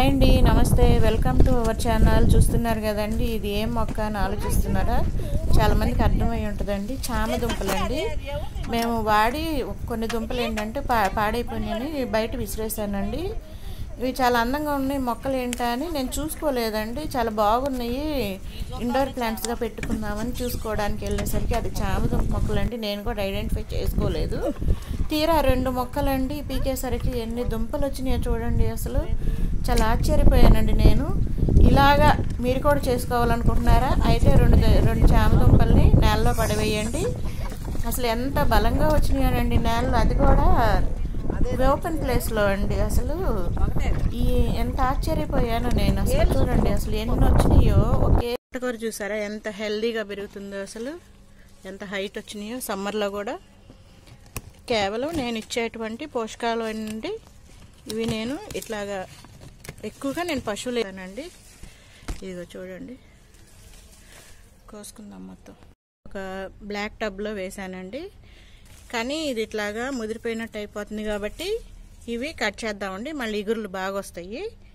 Hi అండి, నమస్తే. Welcome to our channel. చూస్తున్నారు కదండి, ఇది ఏం మొక్క అని ఆలోచిస్తున్నారా? చాలామందికి అర్థమై ఉంటుందండి. చామ దుంపలండి. మేము వాడి కొన్ని దుంపలు ఏంటంటే పాడైపోయినాయని బయట విసిరేసానండి. ఇవి చాలా అందంగా ఉన్నాయి మొక్కలు ఏంటా అని నేను చూసుకోలేదండి. చాలా బాగున్నాయి, ఇండోర్ ప్లాంట్స్గా పెట్టుకుందామని చూసుకోవడానికి వెళ్ళేసరికి అది చామ దుంప మొక్కలండి. నేను కూడా ఐడెంటిఫై చేసుకోలేదు. తీరా 2 మొక్కలండి పీకేసరికి ఎన్ని దుంపలు వచ్చినాయో చూడండి. అసలు చాలా ఆశ్చర్యపోయానండి నేను. ఇలాగా మీరు కూడా చేసుకోవాలనుకుంటున్నారా? అయితే రెండు చామ దుంపల్ని నేలలో పడవేయండి. అసలు ఎంత బలంగా వచ్చినాయోనండి నేలలో, అది కూడా ఓపెన్ ప్లేస్లో అండి. అసలు ఎంత ఆశ్చర్యపోయానో నేను. అసలు చూడండి, అసలు ఎన్ని వచ్చినాయో. ఒకే కూర చూసారా ఎంత హెల్దీగా పెరుగుతుందో, అసలు ఎంత హైట్ వచ్చినాయో. సమ్మర్లో కూడా కేవలం నేను ఇచ్చేటువంటి పోషకాలు అండి ఇవి. నేను ఇట్లాగా ఎక్కువగా నేను పశువులు వేసానండి. ఇదిగో చూడండి, కోసుకుందాం. మొత్తం ఒక బ్లాక్ టబ్లో వేసానండి. కానీ ఇది ఇట్లాగా ముదిరిపోయినట్టు అయిపోతుంది కాబట్టి ఇవి కట్ చేద్దామండి. మళ్ళీ ఇగురులు బాగా వస్తాయి.